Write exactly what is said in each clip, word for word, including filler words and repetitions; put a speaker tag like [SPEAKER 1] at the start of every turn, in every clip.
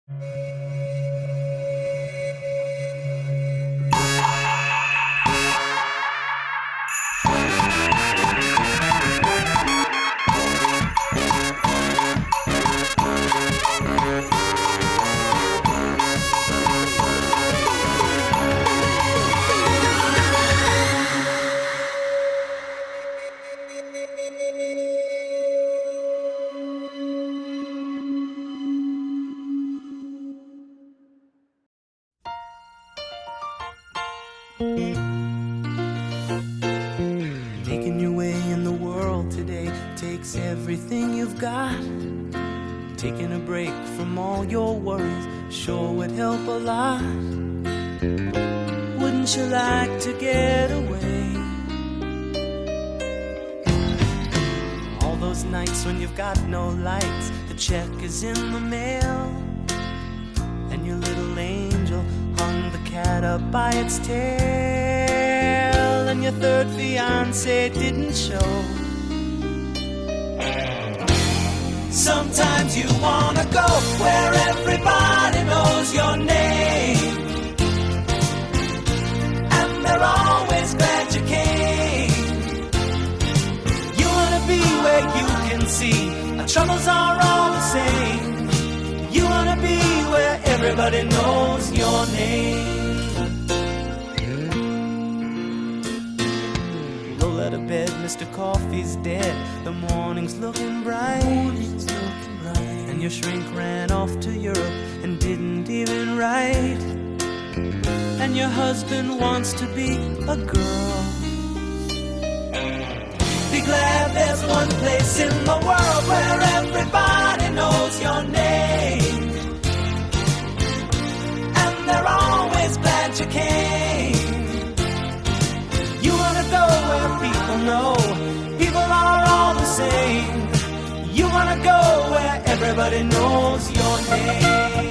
[SPEAKER 1] Making your way in the world today takes everything you've got. Taking a break from all your worries sure would help a lot. Wouldn't you like to get away? All those nights when you've got no lights, the check is in the mail, and your little angel hung the cat up by its tail, and your third fiancé didn't show. Sometimes you wanna go where everybody knows your name, and they're always glad you came. You wanna be where you can see our troubles are all the same. You wanna be where everybody knows your name. Roll out of bed, Mister Coffee's dead. The morning's looking bright, morning's looking bright. And your shrink ran off to Europe and didn't even write. And your husband wants to be a girl. Be glad there's one place in the world where everybody knows your name, and they're always glad you came. You wanna go where people know people are all the same. You wanna go where everybody knows your name.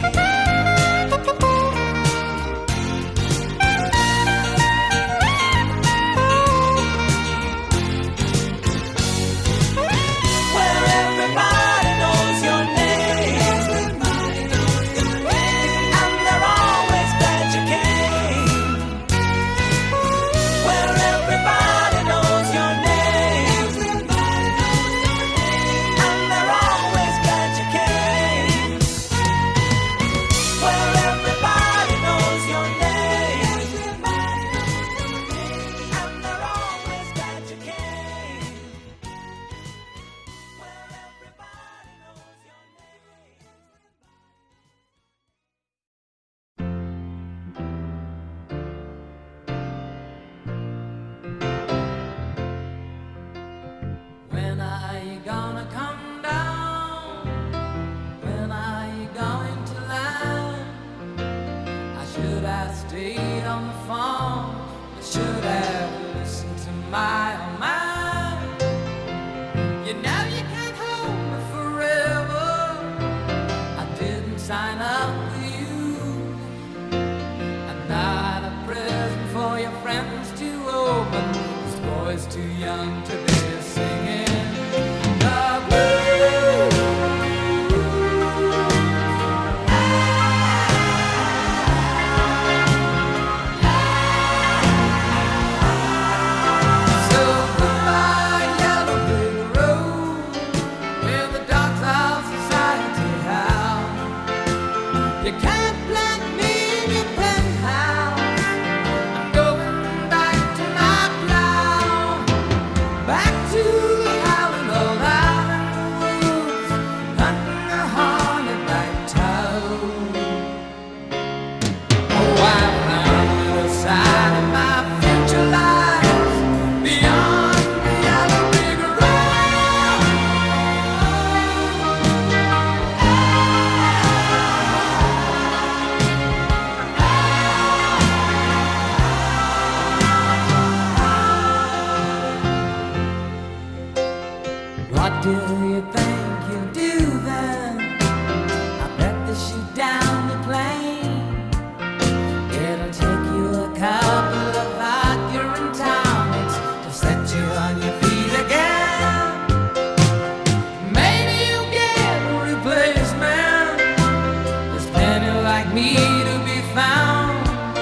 [SPEAKER 1] me to be found.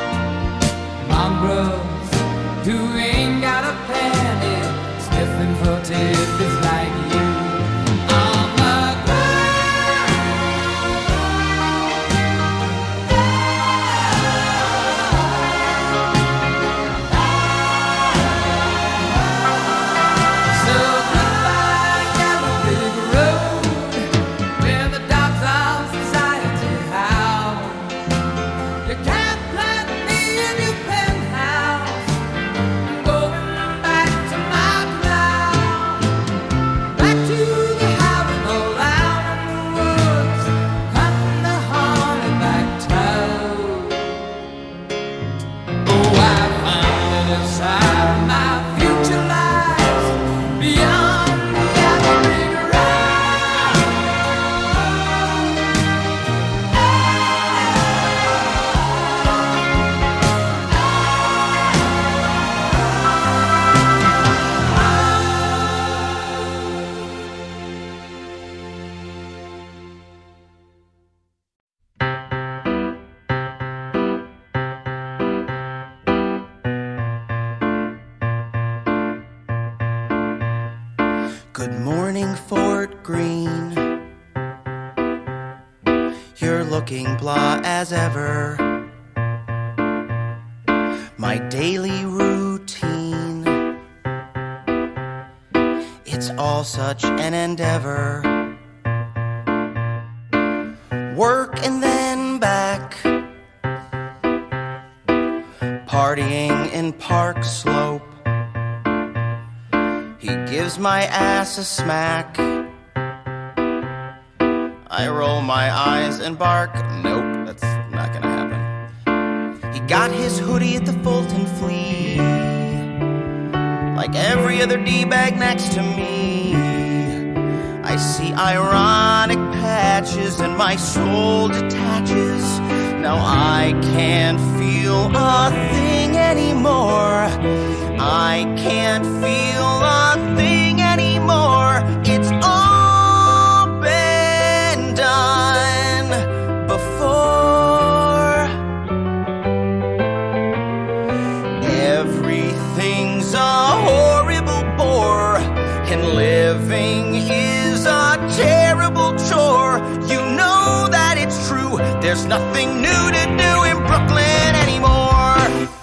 [SPEAKER 1] Mongrels who ain't got a penny, sniffing for tidbits like you. On the ground, so goodbye, Gallows Big Road, where the dogs of society howl. You can't plant me in your penthouse. I'm going back to my plow, back to the house all out in the woods, cutting the haunted back toad. Oh, I found it inside my future lies, beyond the average
[SPEAKER 2] Good morning, Fort Greene. You're looking blah as ever. My daily routine, it's all such an endeavor. Work and then back, partying in Park Slope. He gives my ass a smack. I roll my eyes and bark. Nope, that's not gonna happen. He got his hoodie at the Fulton Flea, like every other D-bag next to me. I see ironic patches and my soul detaches. Now I can't feel a thing anymore. I can't feel a thing anymore. It's all been done before. Everything's a horrible bore, and living is a terrible chore. You know that it's true. There's nothing new to do in Brooklyn anymore.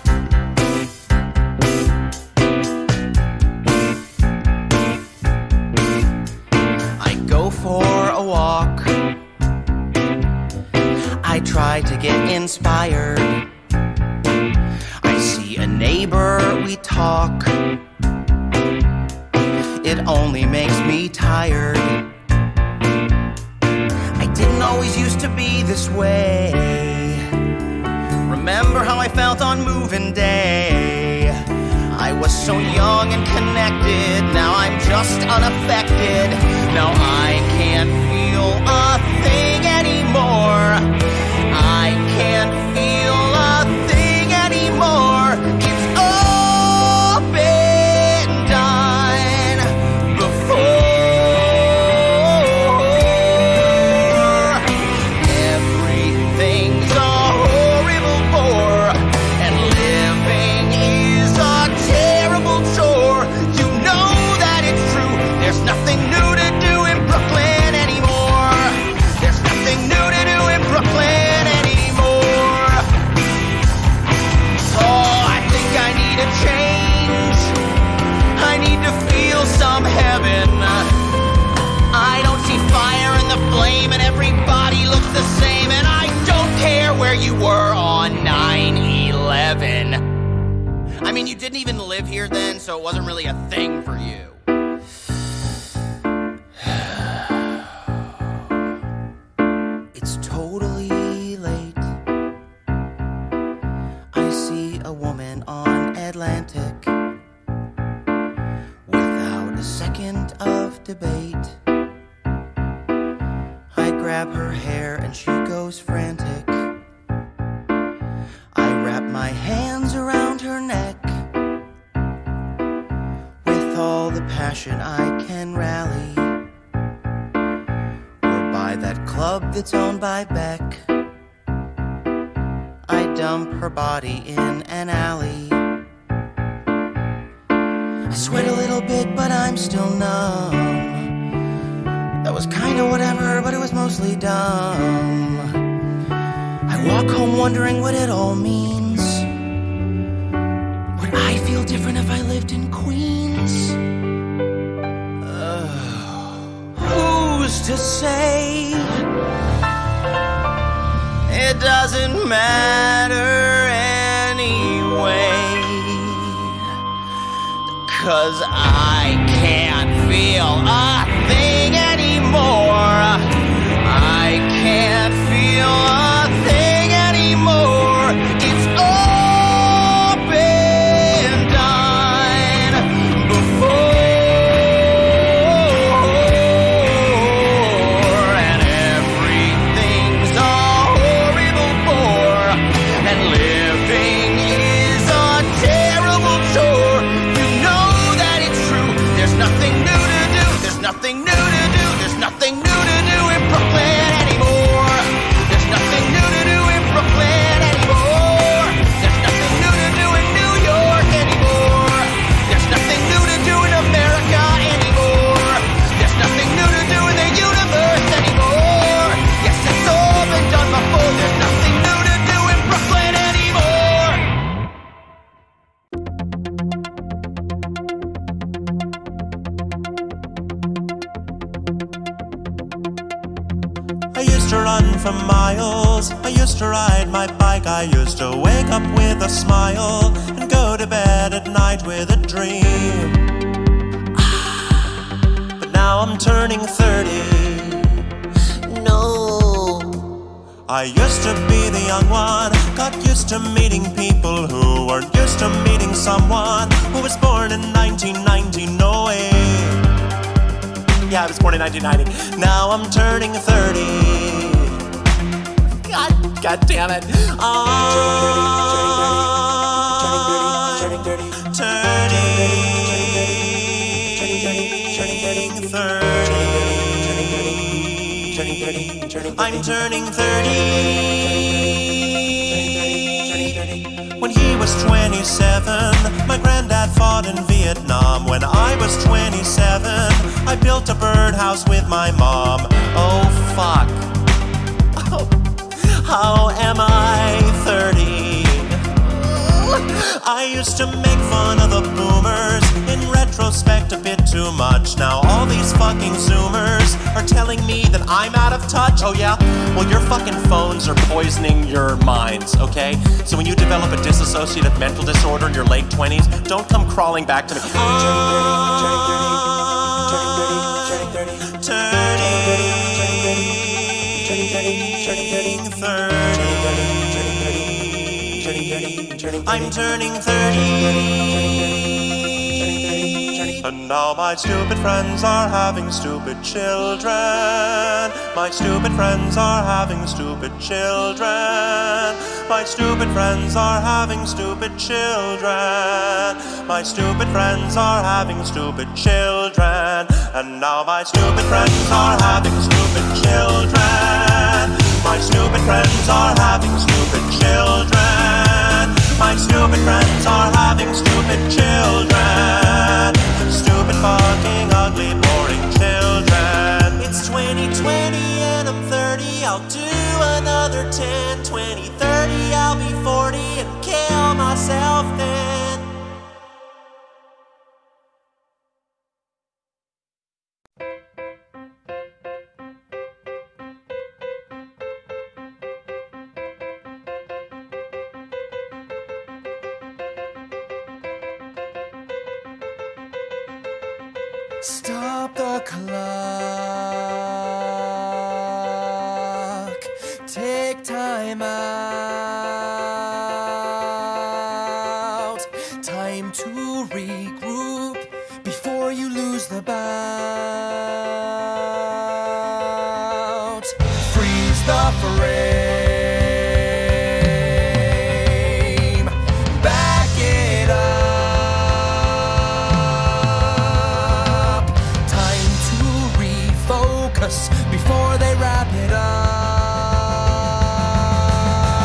[SPEAKER 2] For a walk, I try to get inspired. I see a neighbor, we talk. It only makes me tired. I didn't always used to be this way. Remember how I felt on moving day? I was so young and connected. Now I'm just unaffected. Now I can't feel a thing anymore. I can't feel a thing anymore. It's all been done before. Everything's a horrible bore, and living is a terrible chore. You know that it's true. There's nothing new to do in Brooklyn anymore. There's nothing new to do in Brooklyn anymore. So I think I need a change. I need to feel some heaven. I don't see fire in the flame, and everybody looks the same, and I don't care where you were on nine eleven. I mean, you didn't even live here then, so it wasn't really a thing for you. It's totally late. I see a woman on Atlantic without a second of debate. I grab her hair and she goes frantic. I wrap my hands around her neck. With all the passion I can rally, or buy that club that's owned by Beck. I dump her body in an alley. I sweat a little bit, but I'm still numb. That was kinda whatever, but it was mostly dumb. I walk home wondering what it all means. Would I feel different if I lived in Queens? Uh, who's to say? It doesn't matter anyway, 'cause I can't feel a thing anymore. I can't feel a thing anymore. It's all been done before, and everything's a horrible bore, and living is a terrible chore. You know that it's true. There's nothing new to do. There's nothing new to do. There's nothing new to do in Brooklyn anymore. There's nothing new to do in Brooklyn anymore. There's nothing new to do in New York anymore. There's nothing new to do in America anymore. There's nothing new to do in the universe anymore. Yes, it's all been done before. There's nothing new to do in Brooklyn anymore.
[SPEAKER 3] I used to run for miles, I used to ride my bike, I used to wake up with a smile and go to bed at night with a dream. But now I'm turning thirty.
[SPEAKER 4] No.
[SPEAKER 3] I used to be the young one, got used to meeting people who weren't used to meeting someone who was born in nineteen ninety. No way. Yeah, I was born in nineteen ninety. Now I'm turning thirty. God, God damn it. I'm turning thirty. I'm turning thirty. When he was twenty-seven, my granddad fought in Vietnam. When I was twenty-seven, I built a birdhouse with my mom. Oh, fuck. Oh, how am I thirty? I used to make fun of the boomers. In retrospect, a bit too much. Now all these fucking Zoomers are telling me that I'm out of touch. Oh yeah? Well, your fucking phones are poisoning your minds, okay? So when you develop a dissociative mental disorder in your late twenties, don't come crawling back to me. Turning thirty. I'm turning thirty. And now my stupid friends are having stupid children. My stupid friends are having stupid children. My stupid friends are having stupid children. My stupid friends are having stupid children. And now my stupid friends are having stupid children. My stupid friends are having stupid children. My stupid friends are having stupid children. Stupid fucking ugly boring children. It's twenty twenty and I'm thirty. I'll do another ten, twenty, thirty. I'll be forty and kill myself then.
[SPEAKER 1] Stop the clock. Take time out. Time to regroup before you lose the bout. Freeze the frame. Back it up. Time to refocus before they wrap it up.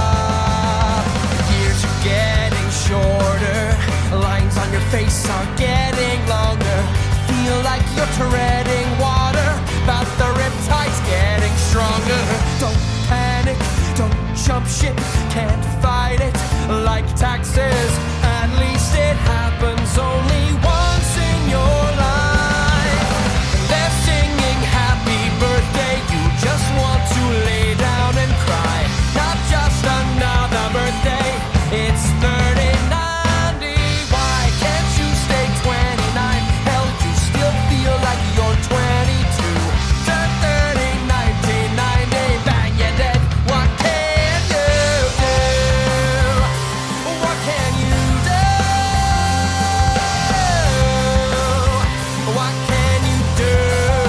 [SPEAKER 1] nights are getting longer. Feel like you're treading water, but the riptide's getting stronger. Don't panic, don't jump ship, can't fight it like taxes. At least it happens only once in your life. They're singing happy birthday, you just want to lay down and cry. Not just another birthday, it's thirty ninety. Why can't you stay twenty-nine? Hell, you still feel like you're twenty-two. Turn thirty, nineteen ninety, bang, you're dead. What can you do? What can you do? What can you do?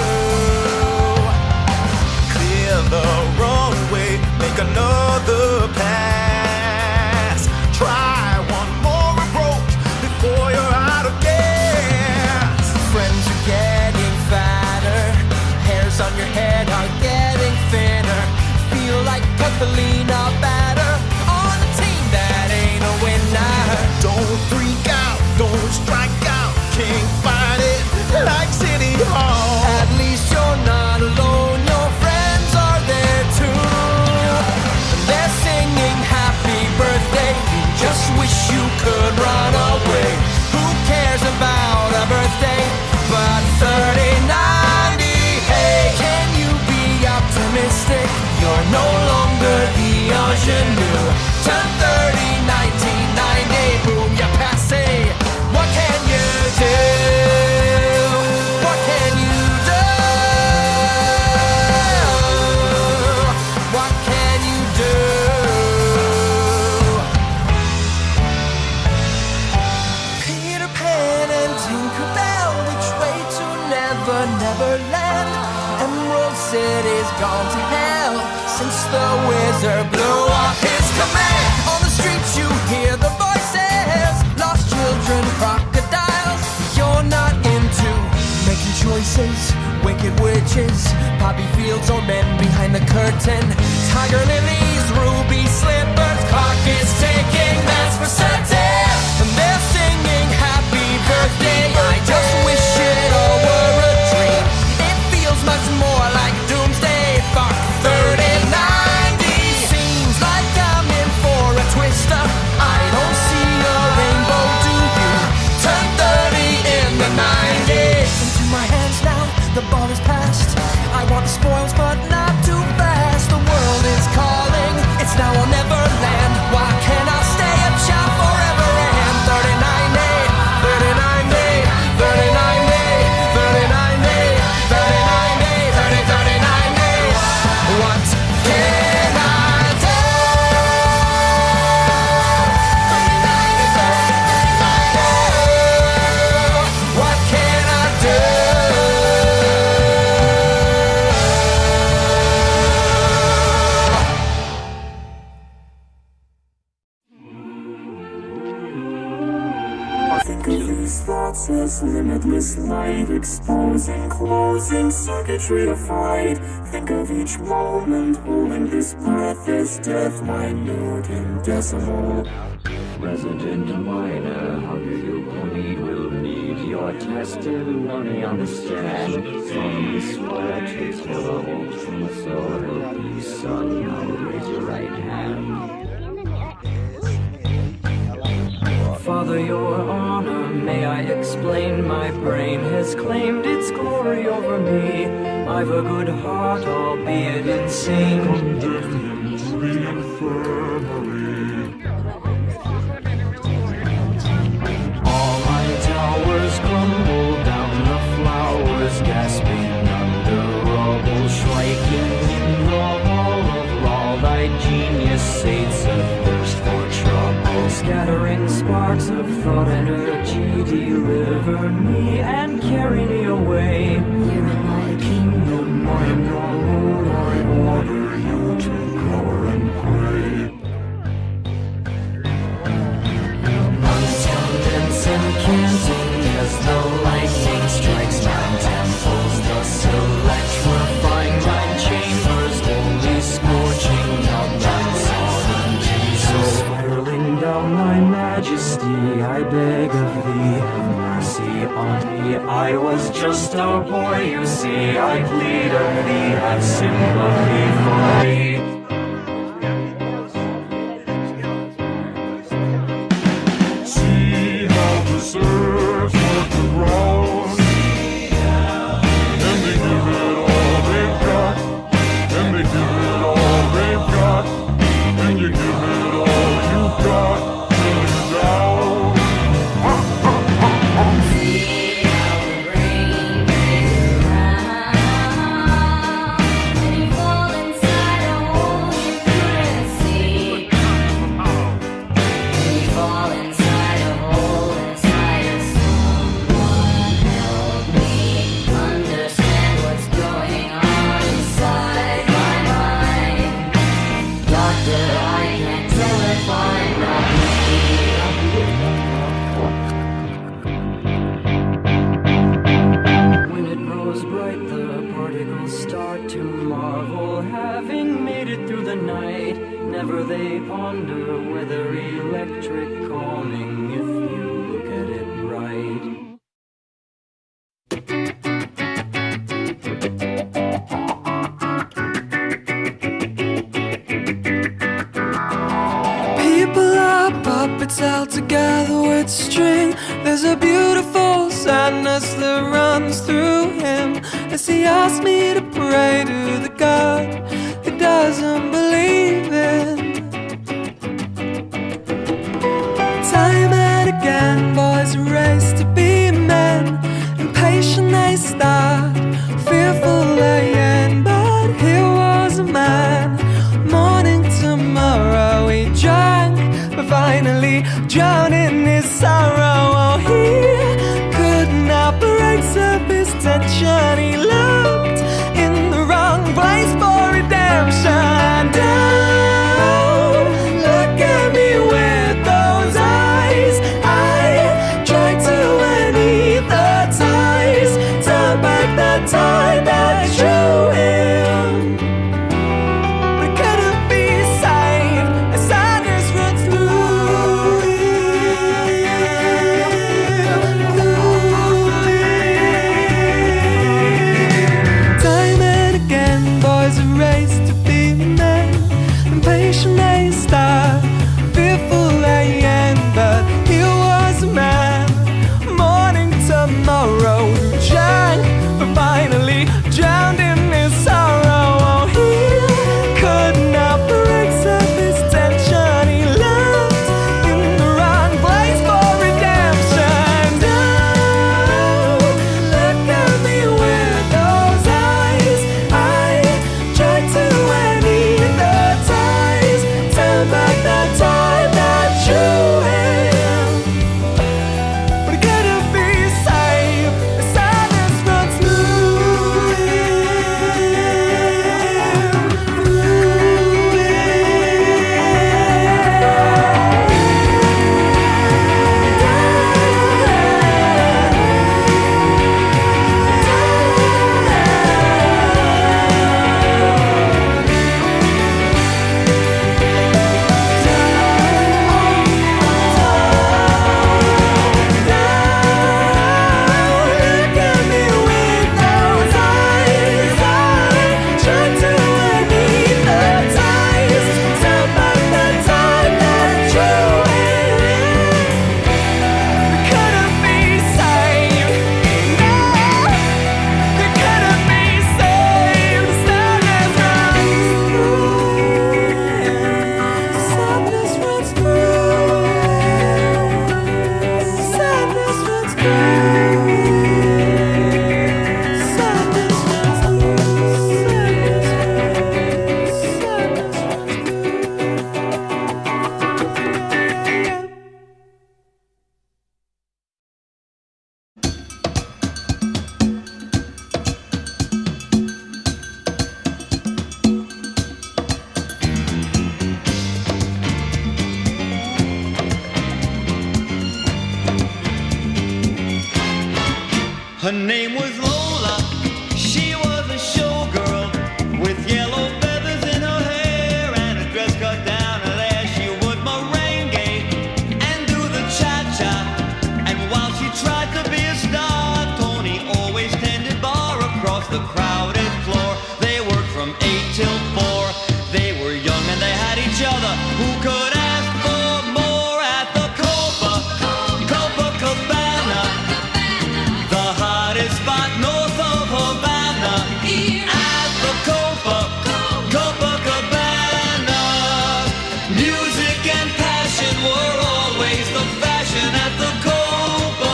[SPEAKER 5] Clear the runway, make another pass. Try one more approach before you're out of gas.
[SPEAKER 1] Friends are getting fatter, hairs on your head are getting thinner. Feel like Catalina batter on a team that ain't a winner.
[SPEAKER 5] Don't freak out, don't strike out, can't fight it like City Hall.
[SPEAKER 1] At least you're not alone, your friends are there too. They're singing happy birthday, you just wish you could run away. Who cares about a birthday but thirty ninety? Hey, can you be optimistic? You're no longer the ingenue. Turn thirty, nineteen ninety, boom, you're passé. What can you do? What can you do? What can you do? Peter Pan and Tinkerbell, which way to Never, Never Land? Emerald City's gone to hell since the wizard blew off his command. On the streets you hear the voices, lost children, crocodiles. You're not into making choices, wicked witches, poppy fields or men behind the curtain. Tiger lilies, ruby slippers, clock is ticking, that's for certain. And they're singing happy birthday, I just wish it all were a dream. It feels much more like doomsday, fuck thirty ninety. Seems like I'm in for a twister, I don't see a rainbow, do you? Turn thirty in the nineties. Into my hands now, the ball is passed. I want the spoils but not too fast. The world is calling, it's now or never land. Why can't I stay a child forever? And thirty ninety, thirty ninety, thirty ninety, thirty ninety, thirty ninety, thirty, thirty ninety. What can I do? What can I do?
[SPEAKER 6] Think of these thoughts as limitless light, exposing, closing circuitry of fright. Think of each moment holding this path as death, minute and decimal.
[SPEAKER 7] Resident miner, how do you bleed? Will need your testimony, understand? From the sweat to terrible truth, so help me, son. Now raise your right hand. Father, your honor, may I explain? My brain has claimed its glory over me. I've a good heart, albeit insane. Condemned to the infirmary. All my towers crumble down, the flowers gasping under rubble, striking in the hall of law. Thy genius sates a thirst for trouble, scattering sparks of thought energy. Deliver me and carry me away. Here in my kingdom, I am your Lord. I order you to roar and pray. Until and canting as the lightning strikes nine temples, thus electrifying nine chambers, only scorching out nine sovereignties. So swirling down thy majesty. Majesty, I beg of thee, have mercy on me. I was just a boy, you see. I plead of thee, have sympathy for me.
[SPEAKER 6] See how the serfs work the ground, and they give it all they've got, and they give it all they've got, and you give it all you've got till you're down.
[SPEAKER 8] See how the brain plays around, and you fall inside a hole you couldn't see, and you fall inside a hole inside of someone. Help me understand what's going on inside my mind. Doctor, I can't tell if I'm not me.
[SPEAKER 7] When it grows bright, the particles start to marvel, having made it through the night. Never they ponder whether electric calming if you look at it right.
[SPEAKER 1] People are puppets held together with string. There's a beautiful sadness that runs through him as he asks me to pray to the God he doesn't believe in. Time and again, boys race to be men. Impatient they start, fearful they end. But here was a man, morning tomorrow he drank, but finally drowned in his sorrow. Oh, he could not break up his tension. He looked in the wrong place for redemption. Don't look at me with those eyes. I tried to anesthetize, turn back the tide that drew him. But couldn't be saved as sadness runs through him, through him. Time and again, boys are raised to be men. Impatient they start, fearful they end. But here was a man, morning tomorrow, who drank, but finally drowned in his sorrow. Oh, he could not break up his tension. He looked in the wrong place for redemption. Don't look at me with those eyes. I tried to anesthetize, turn back the tide that drew him. But he couldn't be saved as sadness runs through him, through
[SPEAKER 9] Her name was Lola, she was a showgirl with yellow feathers in her hair and a dress cut down. And there she would merengue and do the brother, who could ask for more at the Copa, Copacabana, the hottest spot north of Havana. At the Copa, Copacabana, music and passion were always the fashion at the Copa.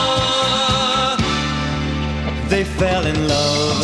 [SPEAKER 9] They fell in love.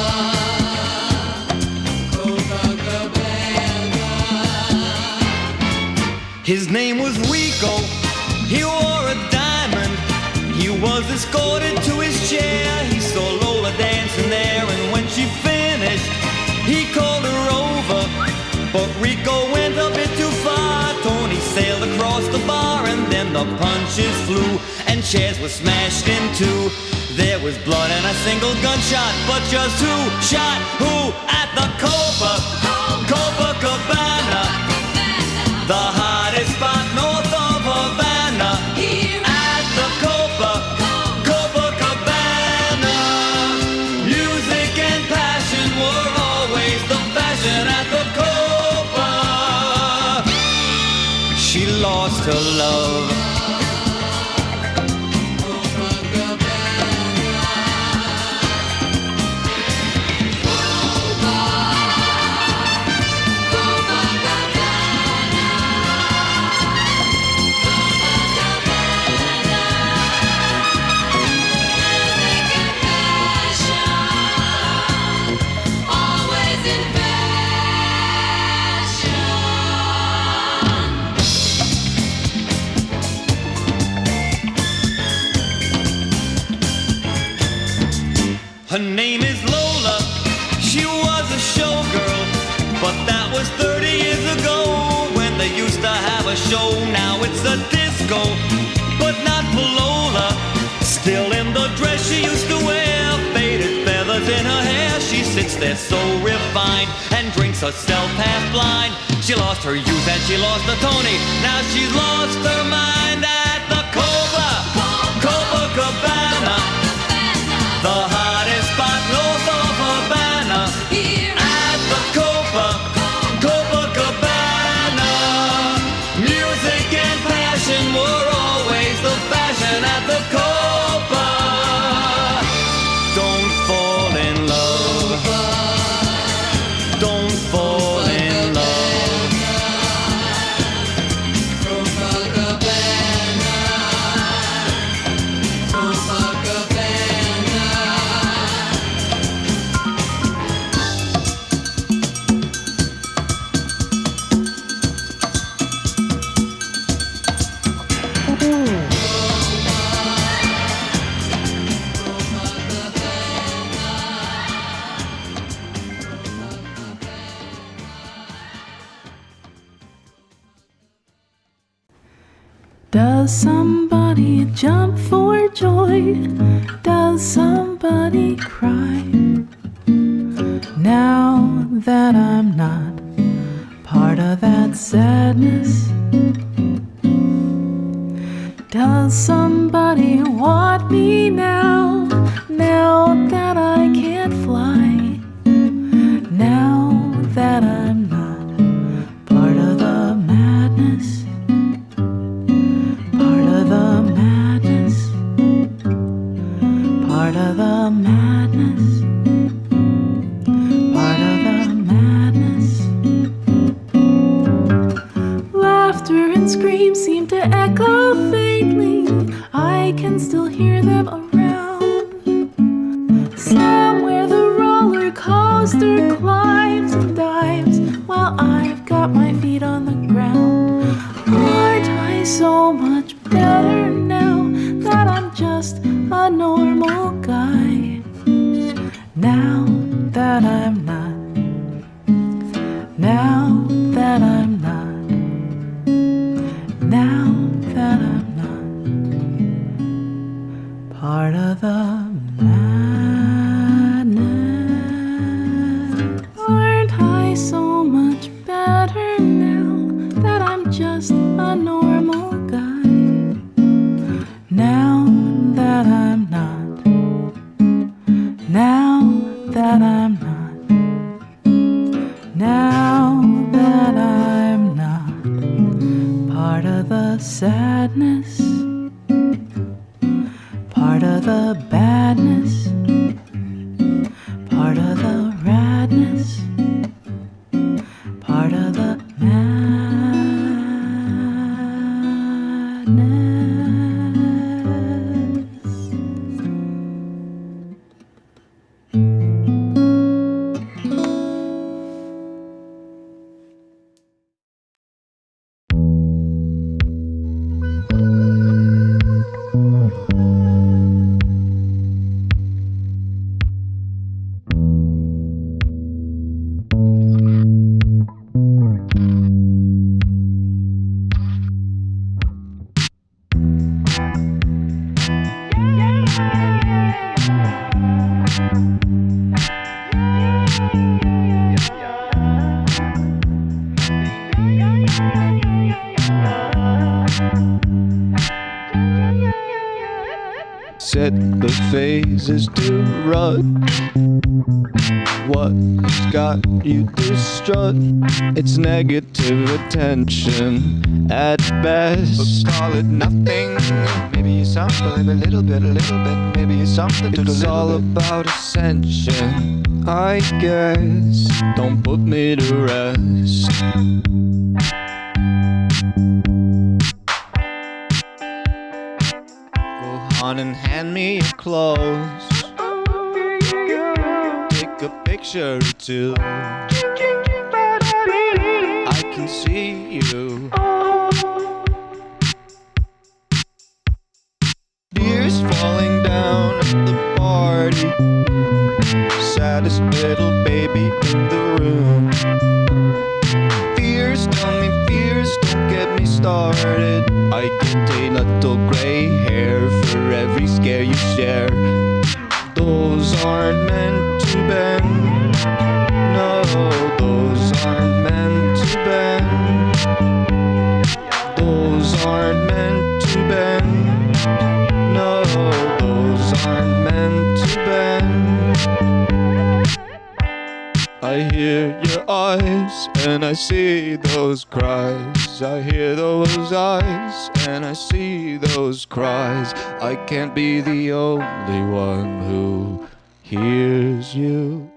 [SPEAKER 9] His name was Rico, he wore a diamond. He was escorted to his chair. He saw Lola dancing there, and when she finished, he called her over. But Rico went a bit too far. Tony sailed across the bar, and then the punches flew, and chairs were smashed in two. There was blood and a single gunshot, but just who shot who at the Copa, Copacabana, the hottest spot north of Havana. At the Copa, Copacabana, music and passion were always the fashion at the Copa. She lost her love. Her name is Lola, she was a showgirl, but that was thirty years ago when they used to have a show. Now it's a disco, but not for Lola. Still in the dress she used to wear, faded feathers in her hair. She sits there so refined and drinks herself half blind. She lost her youth and she lost her Tony. Now she's lost her mind at the Copa, Copacabana, the hottest spot north of Havana. At the Copa, Copacabana, music and passion were always the fashion at the Copa. Don't fall in love. Don't fall in love. Copacabana, Copacabana.
[SPEAKER 1] Does somebody jump for joy? Does somebody cry? Now that I'm not part of that sadness, does somebody want me now? Now that I can't fly, now that I'm not part of the madness, part of the madness, part of the madness, part of the madness. Laughter and screams seem to echo faintly. I can still hear them around. Somewhere the roller coaster climbs and dives while I've got my feet on the ground. Aren't I so much better now that I'm just a normal guy? Now that I'm not, now that I'm not, now that I'm not part of the madness. Aren't I so much better now that I'm just a normal guy? Now that I'm not, now that I'm not, now that I'm not the sadness, part of the badness, part of the radness, part of the madness.
[SPEAKER 10] Set the phases to run. What's got you distraught? It's negative attention at best. But call it nothing. Maybe it's something, a little bit, a little bit. Maybe it's something to It's all about ascension, I guess. Don't put me to rest. On and hand me your clothes. Take a picture or two. I can see you. Tears falling down at the party. Saddest little baby in the room. Fears, tell me fears, don't get me started. I get a little gray hair for every scare you share. Those aren't meant to bend. No, those aren't meant to bend. Those aren't meant to bend. No, those aren't meant to bend. I hear your eyes and I see those cries. I hear those eyes and I see those cries. I can't be the only one who hears you.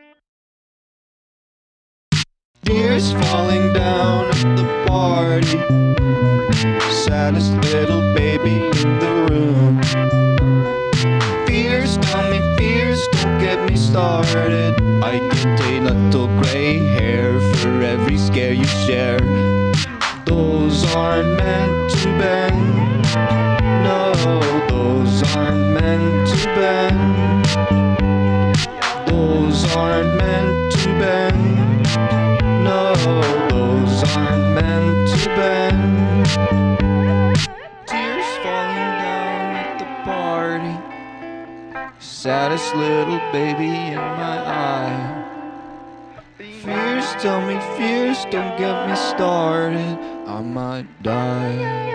[SPEAKER 10] Tears falling down at the party. Saddest little baby in the room. Fears, tell me fears, don't get me started. I get a little gray hair for every scare you share. Those aren't meant to bend. No, those aren't meant to bend. Those aren't meant to bend. No, those aren't meant to bend. Tears falling down at the party. Saddest little baby in my eye. Fears, tell me fears, don't get me started. I might die.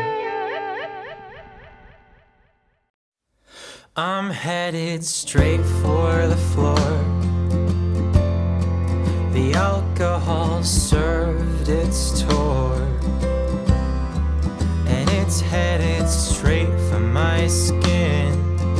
[SPEAKER 1] I'm headed straight for the floor. The alcohol served its tour, and it's headed straight for my skin,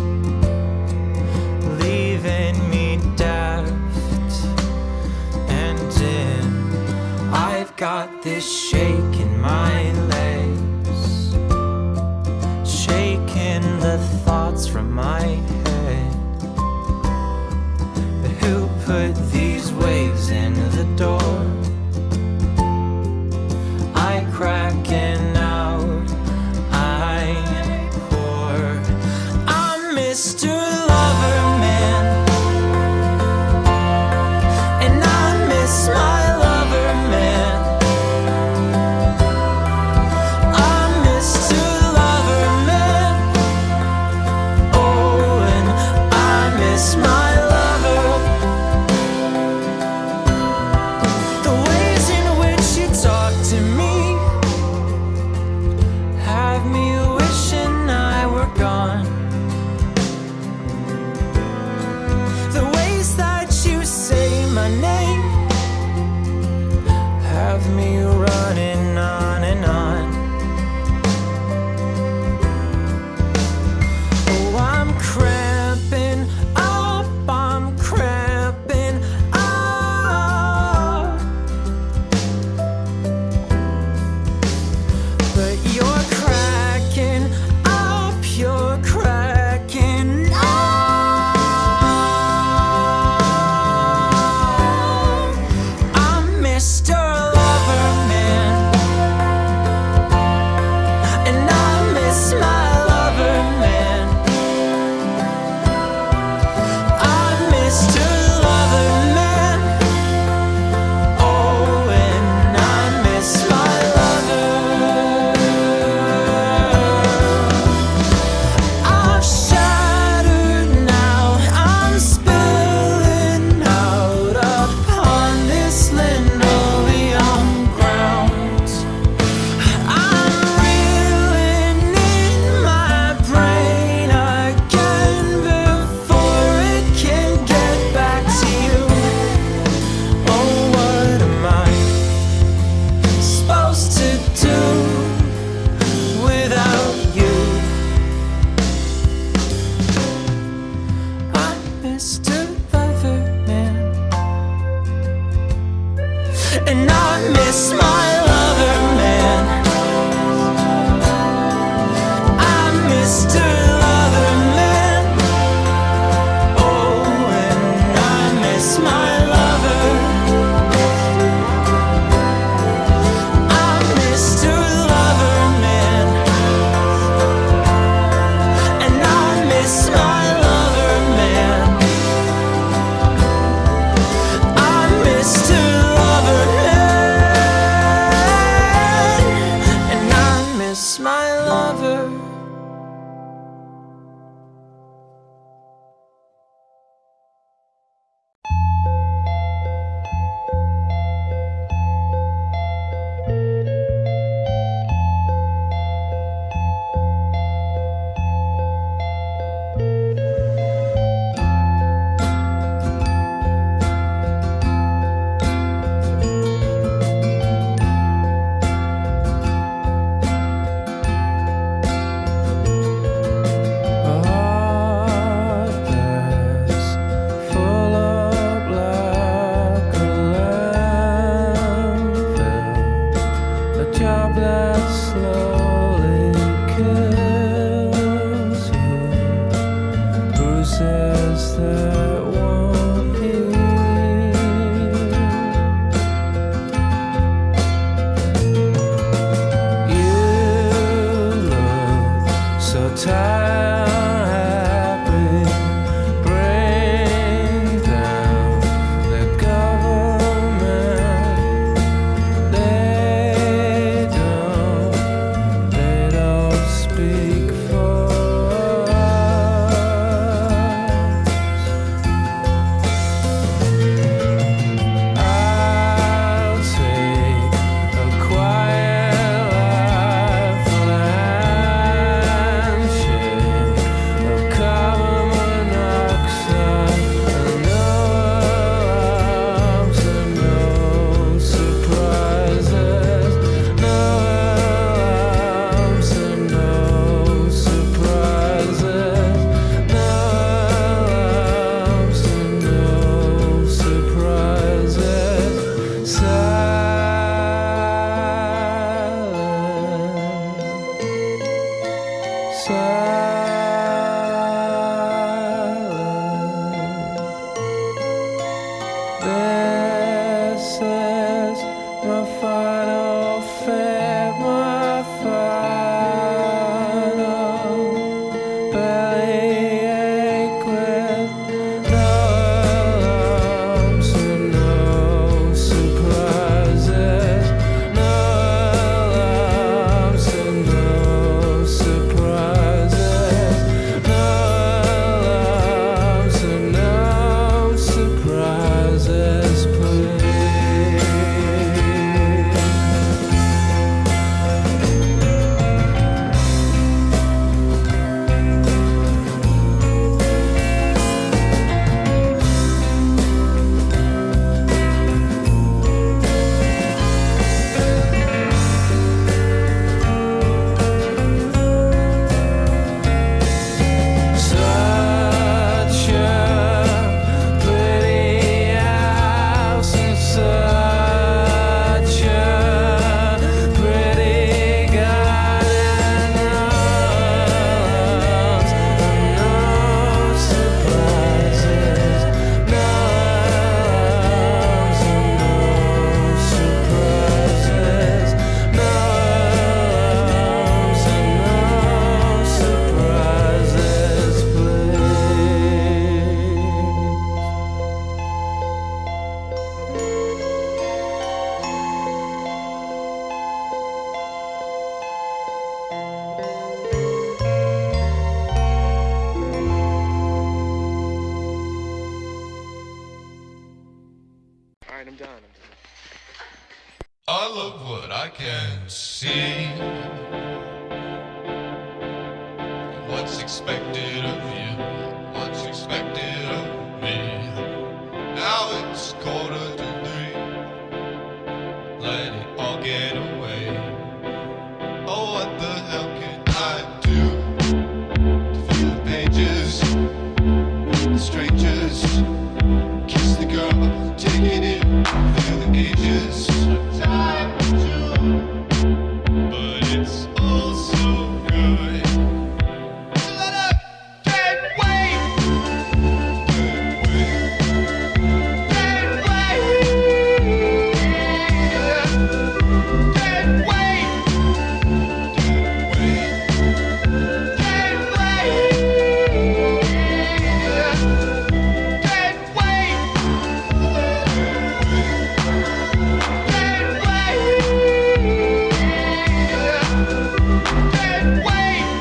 [SPEAKER 1] leaving me daft and dim. I've got this shake in my legs, shaking the thoughts from my head. Who put these waves in the door? I cracking out, I pour. I'm Mister Loverman, and I miss my lover man. I'm Mister Loverman, oh, and I miss my slowly kills you. Bruises that won't heal. You look so tired, happy. Bring down the government. They don't, they don't speak for us. I'll take a quiet life on a handshake of carbon monoxide and no alarms and no surprises. No alarms and no surprises. No alarms and no surprises. Silence. Silence. This is my final fate, my final bellyache with no alarms and no surprises. No alarms and no surprises. No alarms and no surprises, please. Such a pretty house and such a pretty garden. No surprises, no alarms and no surprises. No alarms and no surprises, please.
[SPEAKER 10] Alright, I'm done. I'm done.
[SPEAKER 11] I love what I can see. What's expected of you? What's expected of me? Now it's quarter to three. Let it all get away. Oh, what the hell can I do to feel the pages, the strangers, kiss the girl, take it in through the ages. Time to, but it's all so good. So let up, can't wait, can't wait, can't wait, can't wait, can't wait, can't wait, can't wait. Can't wait.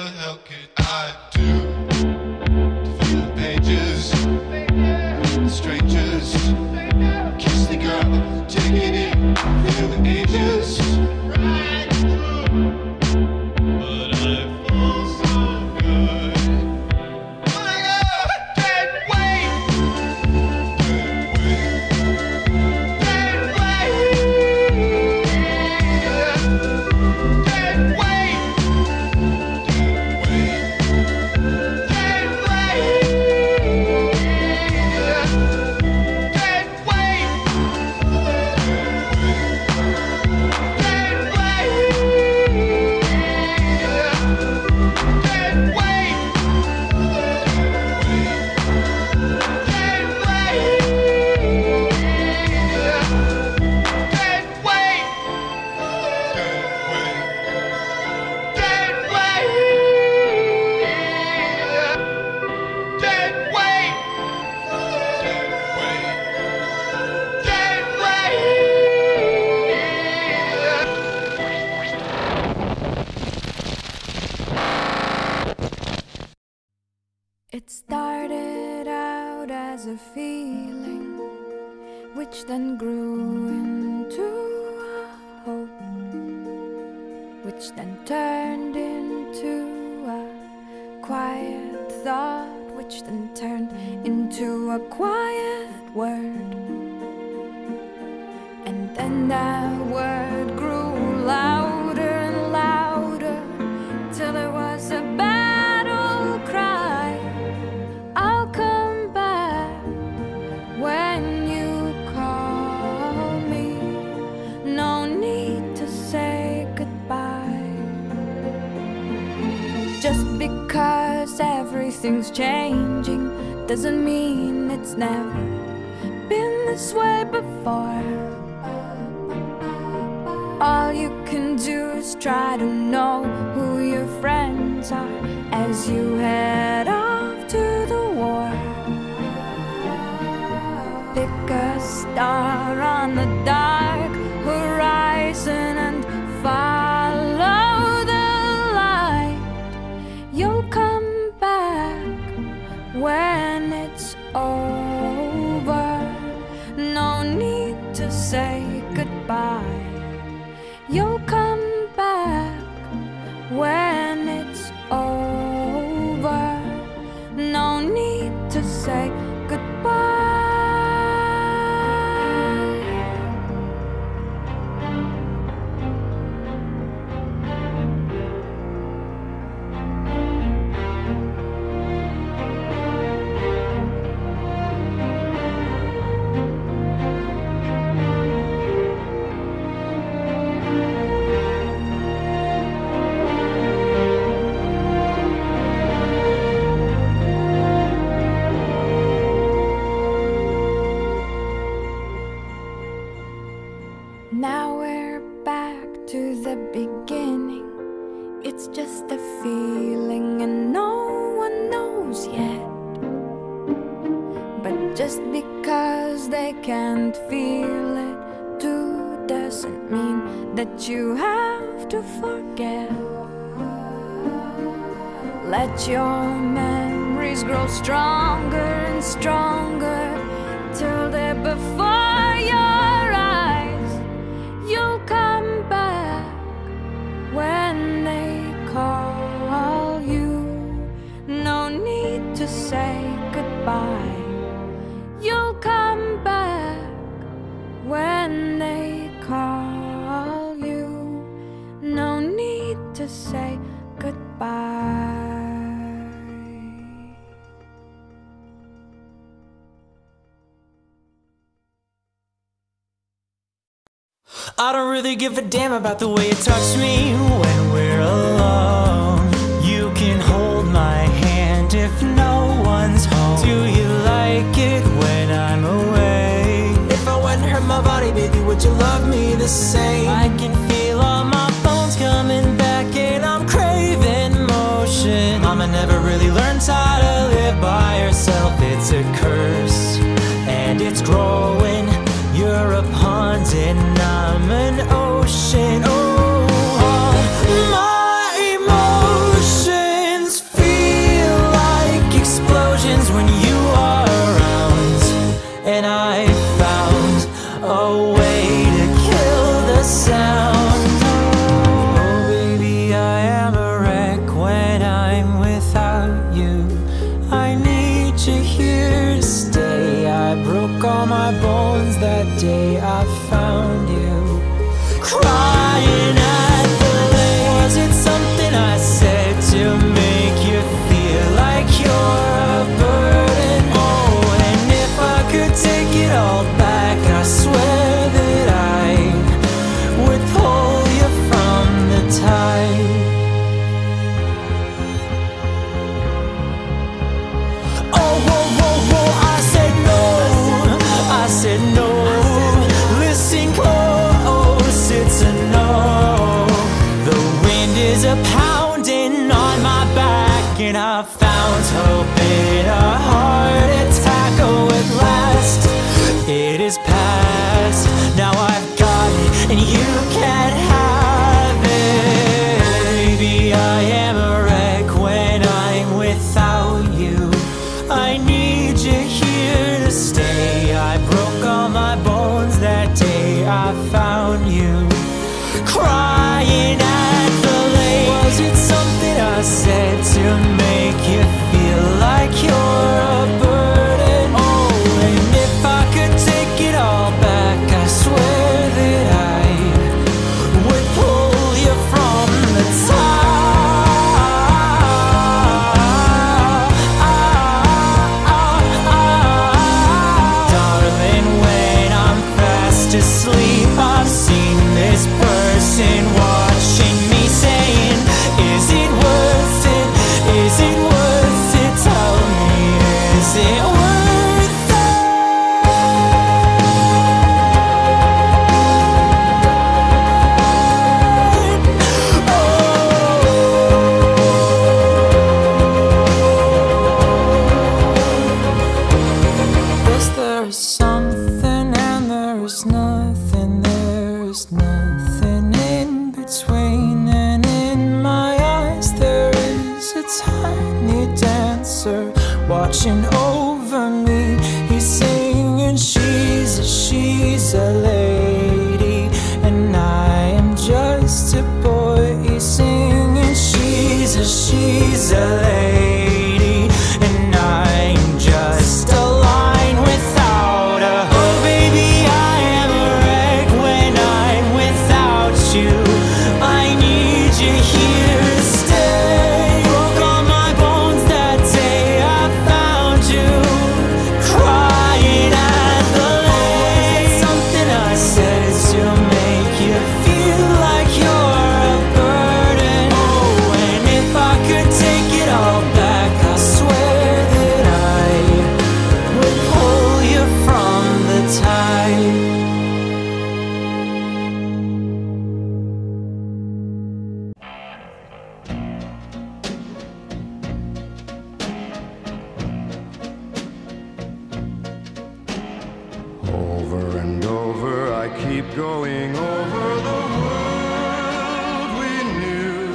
[SPEAKER 11] the hell could I do to fill the pages, the strangers, kiss the girl, take it in, feel the ages, right through. But I feel so good. When I go that way, that way, that way, that way.
[SPEAKER 12] It started out as a feeling, which then grew into a hope, which then turned into a quiet thought, which then turned into a quiet word. And then that word grew louder and louder, till it was a battle cry. I'll come back when you call me. No need to say goodbye. Just because everything's changing doesn't mean it's never been this way before. All you can do is try to know who your friends are as you head off to the war. Pick a star on the dark horizon and follow the light. You'll come back when it's over. No need to say goodbye. You'll come back when it's over. No need to say goodbye. Now we're back to the beginning. It's just a feeling and no one knows yet. But just because they can't feel it too doesn't mean that you have to forget. Let your memories grow stronger and stronger till they're before your eyes. You'll come back when they call you. No need to say goodbye. You'll come back when they call you. No need to say goodbye.
[SPEAKER 1] I don't really give a damn about the way you touch me when we're alone. You can hold my hand if no one's home. Do you like it when I'm away? If I wouldn't hurt my body, baby, would you love me the same? I can feel all my bones coming back and I'm craving motion. Mama never really learns how to live by herself. It's a curse and it's growing. You're a pond and I'm an ocean. Oh, all my emotions and I found hope in a heart attack. Oh, at last it is past. Now I've got it and you can't have it. Baby, I am a wreck when I'm without you. I need you here to stay. I broke all my bones that day I found you. Crying at the lake. Was it something I said to make you feel like you're a burden? Oh, and if I could take it all back, I swear that I would pull you from the top. Darling, when I'm fast asleep, I've seen this person watching me saying, is it worth it? Is it worth it? Tell me, is it worth it? Yes, there is something and there is nothing. There is nothing in between. And in my eyes there is a tiny dancer watching over me. He's singing, she's a, she's a lady, and I am just a boy. He's singing, she's a, she's a lady, and I'm just a line without a hope. Baby, I am a wreck when I'm without you. I need you here to stay. Broke all my bones that day I found you. Crying at the lake. Something I said to make you feel like you're a burden. Oh, and if I could take it all back, I swear that I would pull you from the tide.
[SPEAKER 10] Over and over, I keep going over the world we knew.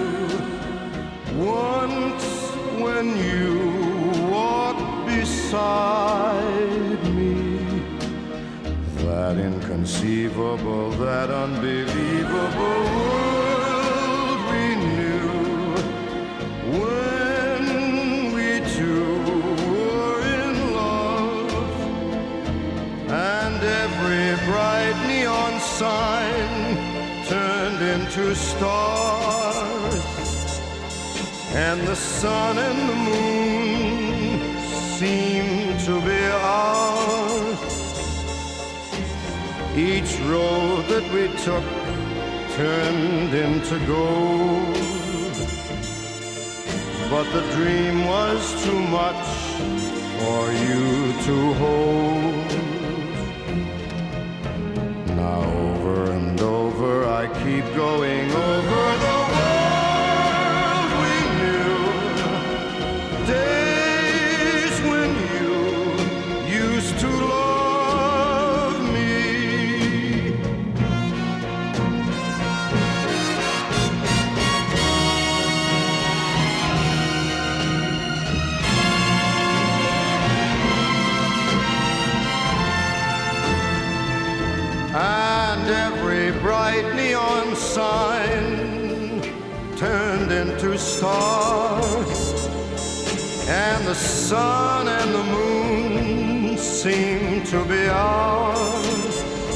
[SPEAKER 10] Once when you walked beside me, that inconceivable, that unbelievable world we knew. When we two were in love, and every bright neon sign turned into stars, and the sun and the moon seemed to be ours. Each road that we took turned into gold, but the dream was too much for you to hold. Now over and over I keep going over the world we knew. Days when you used to love me. And every bright neon sign turned into stars, and the sun and the moon seemed to be ours.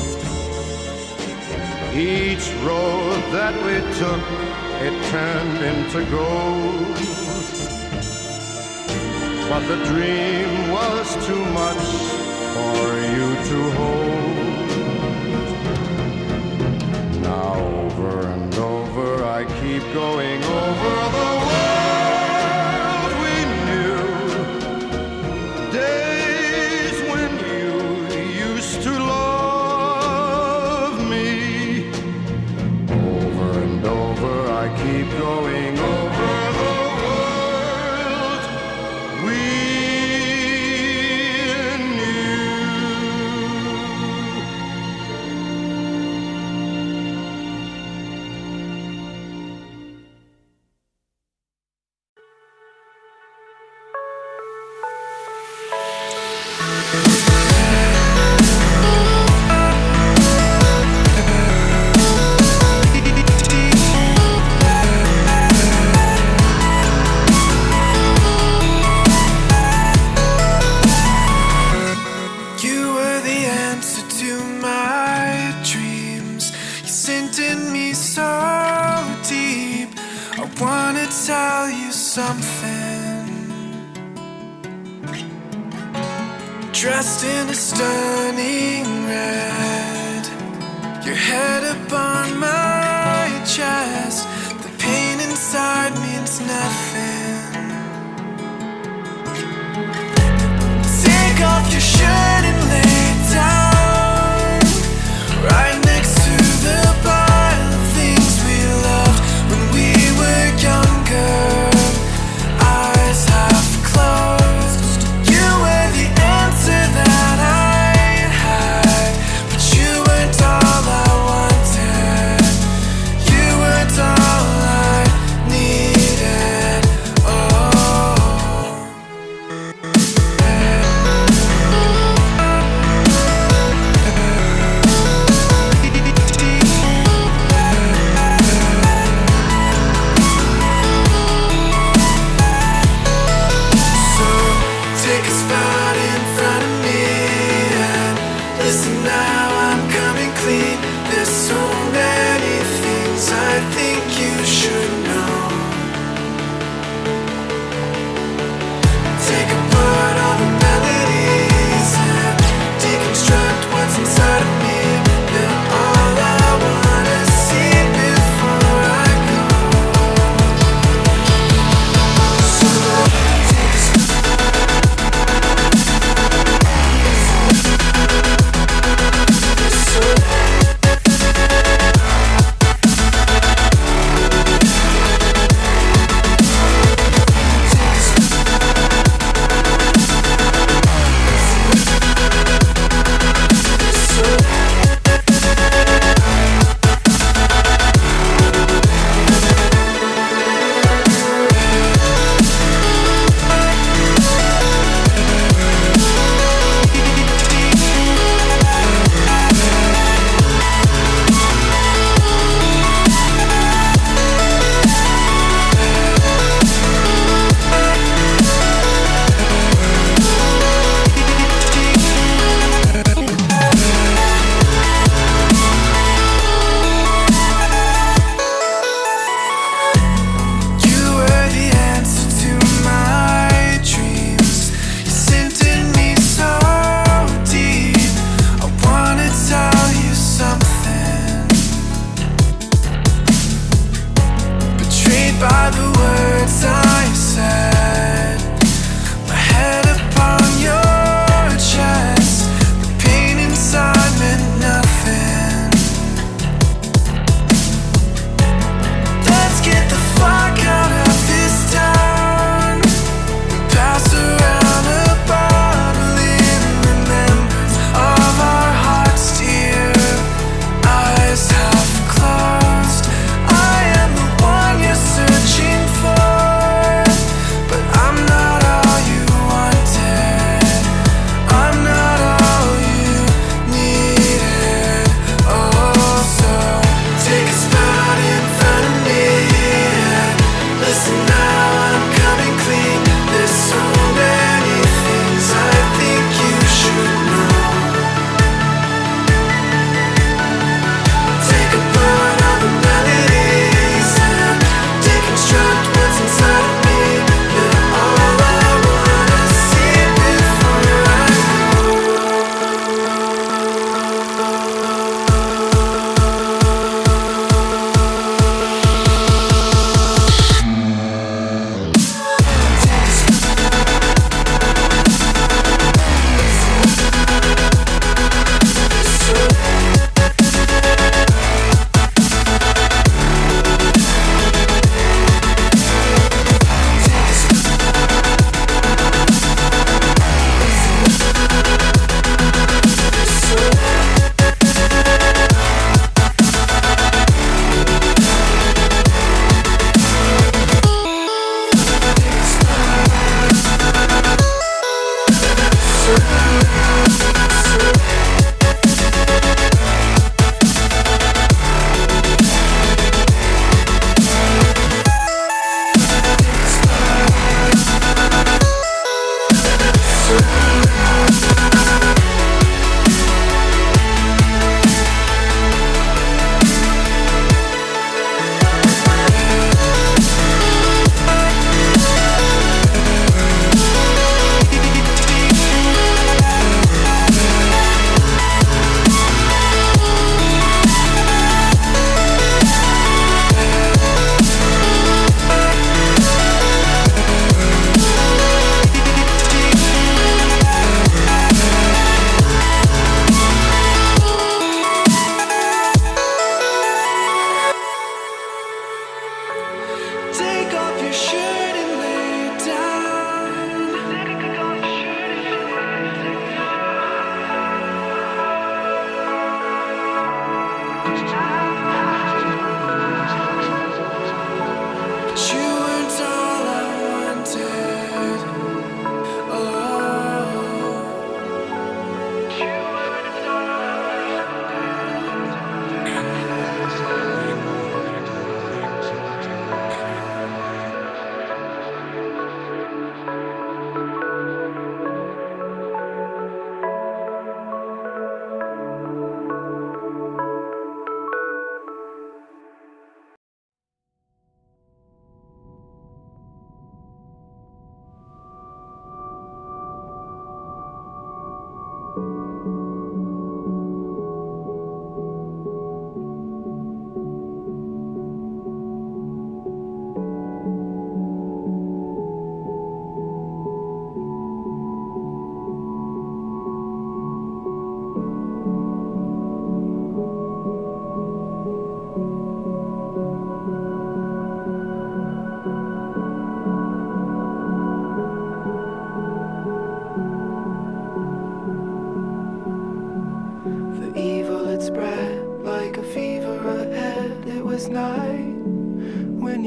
[SPEAKER 10] Each road that we took, it turned into gold, but the dream was too much for you to hold. Now over and over I keep going over the world we knew. Days when you used to love me. Over and over I keep going over the world
[SPEAKER 13] nothing. Dressed in a stunning red, your head upon my chest. The pain inside means nothing. Take off your shirt and lay down right next to the pile of things we loved when we were younger. Eyes half closed. You were the answer that I had, but you weren't all I wanted. You weren't all I needed.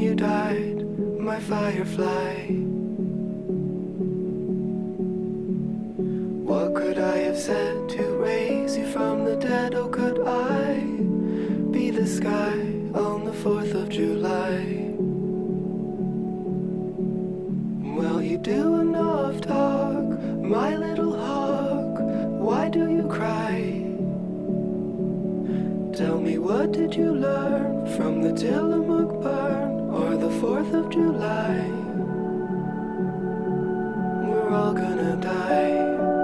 [SPEAKER 13] you died, my firefly. What could I have said to raise you from the dead? Oh, could I be the sky on the fourth of July? Well, you do enough talk, my little hawk. Why do you cry? Tell me, what did you learn from the Tillamook burn or the fourth of July? We're all gonna die.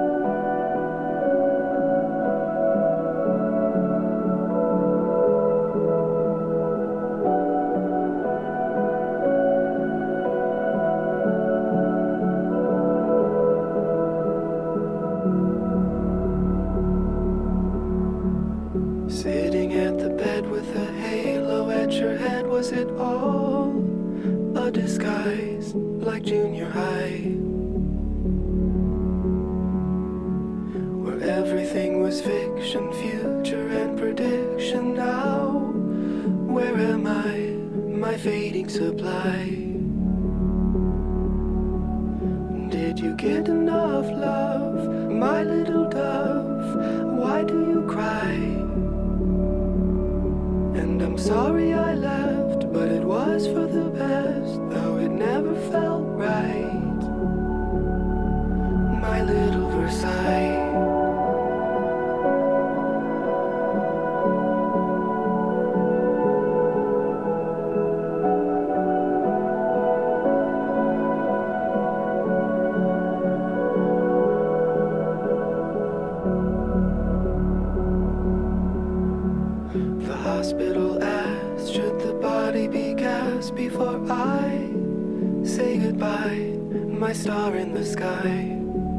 [SPEAKER 13] Sitting at the bed with a halo at your head, was it all a disguise like junior high? Where everything was fiction, future and prediction. Now, where am I, my fading supply? Did you get enough love, my little dove? Why do you cry? And I'm sorry I left, but it was for the best, though it never felt right. My little Versailles. The hospital asked, should the body be gassed before I say goodbye, my star in the sky?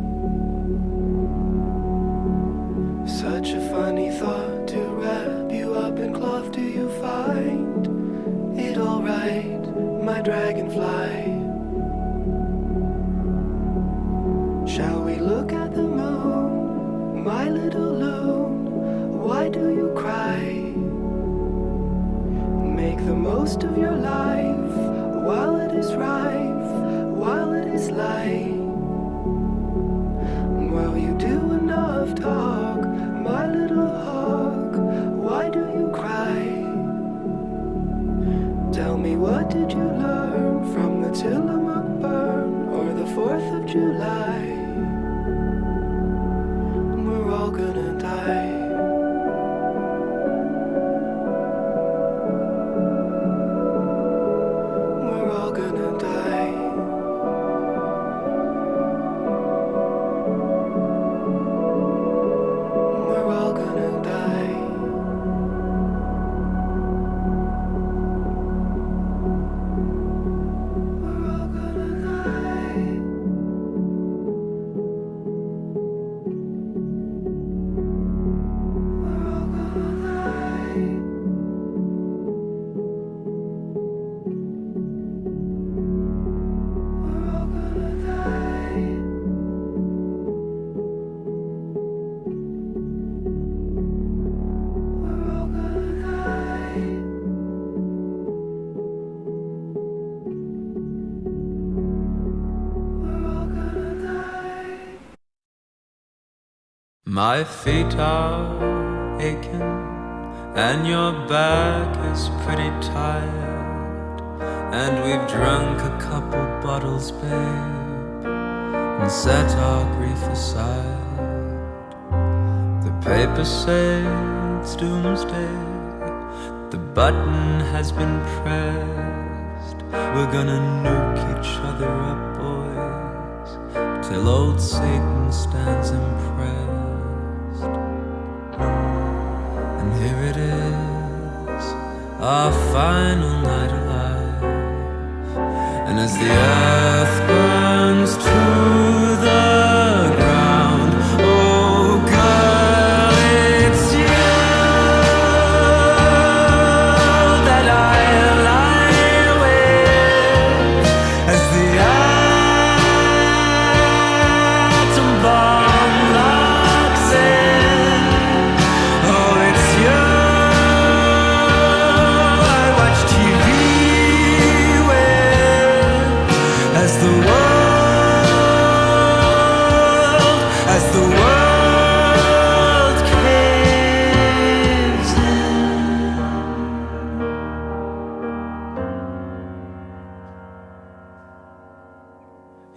[SPEAKER 13] Such a funny thought to wrap you up in cloth. Do you find it alright, my dragonfly? Shall we look at the moon, my little loon? Why do you cry? Make the most of your life while it is rife, while it is light. While you do enough talk, my little hawk, why do you cry? Tell me, what did you learn from the Tillamook burn or the fourth of July? We're all gonna die.
[SPEAKER 1] My feet are aching and your back is pretty tired, and we've drunk a couple bottles, babe, and set our grief aside. The papers say it's doomsday, the button has been pressed. We're gonna nuke each other up, boys, till old Satan stands impressed. And here it is, our final night alive. And as the earth burns to the ground, oh girl, it's you that I lie with. As the atom bomb locks in, oh it's you. I watch T V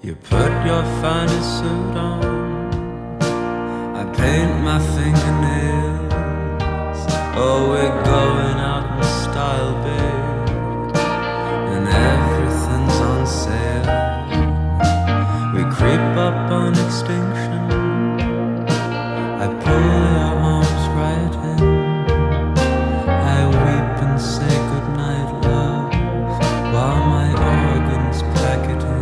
[SPEAKER 1] You put your finest suit on, I paint my fingernails. Oh, we're going out in style, babe, and everything's on sale. We creep up on extinction, I pull your arms right in, I weep and say goodnight, love, while my organs pack it in.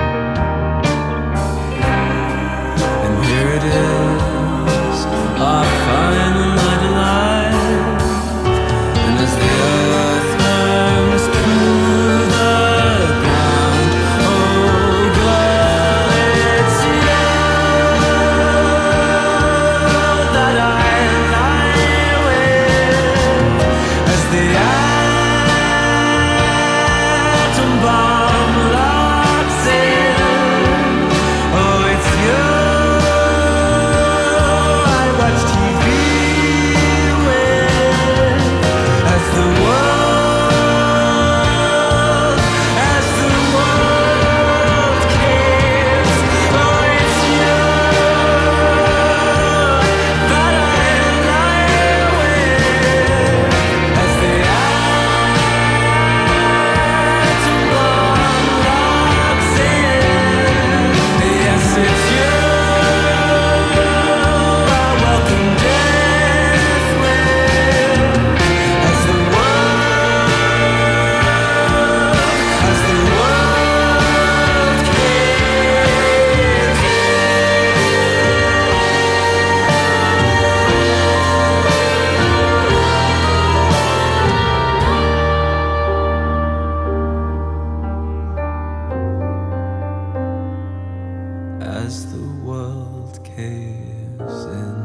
[SPEAKER 1] And here it is, our final night alive. And as the earth turns to the ground, oh girl, it's you that I lie with. As the atom bomb locks in, oh it's you I watch T V with. As the world, as the world caves, oh it's you that I lie with. As the atom bomb locks in, yes it's you I welcome death with. As the world, as the world caves in. As the world caves in.